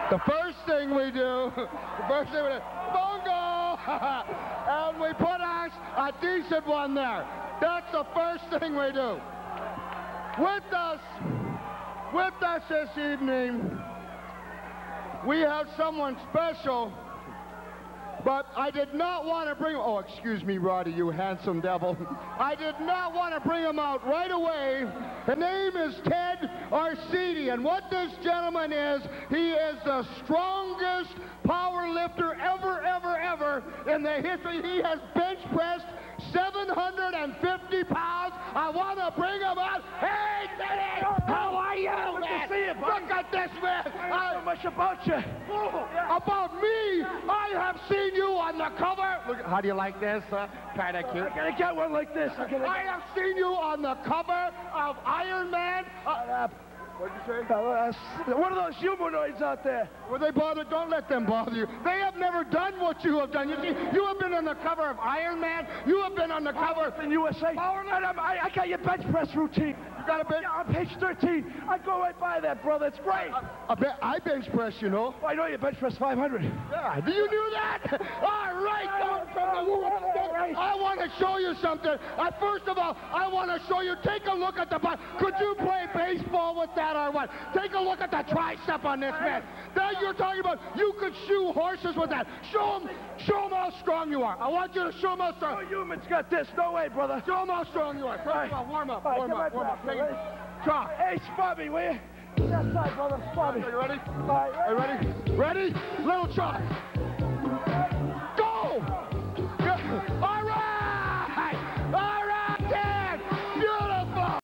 The first thing we do, bongo! And we put a decent one there. That's the first thing we do. With us this evening, we have someone special, but I did not want to bring, oh, excuse me, Roddy, you handsome devil. I did not want to bring him out right away. His name is Ted Arcidi, and what this gentleman is, he is the strongest power lifter ever in the history. He has bench pressed 750 pounds. I want to bring him out. Hey, Teddy! How are you, Good man? to see you, buddy. Look at this, man. I know so much about you. About me? I have seen you on the cover. Look, how do you like this? Kind of cute. I gotta get one like this. I have seen you on the cover of Iron Man. What did you say? One of those humanoids out there. Were they bothered? Don't let them bother you. They have never done what you have done. You see, you have been on the cover of Iron Man. You have been on the cover in USA. I got your bench press routine. You got a bench? Yeah, on page 13. I go right by that, brother. It's great. I bench press, you know. I know you bench press 500. Yeah, do you do that? All right. I want to show you something. First of all, I want to show you. Take a look at the body. Could you play baseball with that or what? Take a look at the tricep on this man. Now you're talking about you could shoe horses with that. Show him how strong you are. I want you to show him how strong. No human's got this. No way, brother. Show him how strong you are. First of all, warm up. Try. Hey, spot me, will you? That side, brother. Spot me. Are you ready? All right, Are you ready? Ready? Little chalk.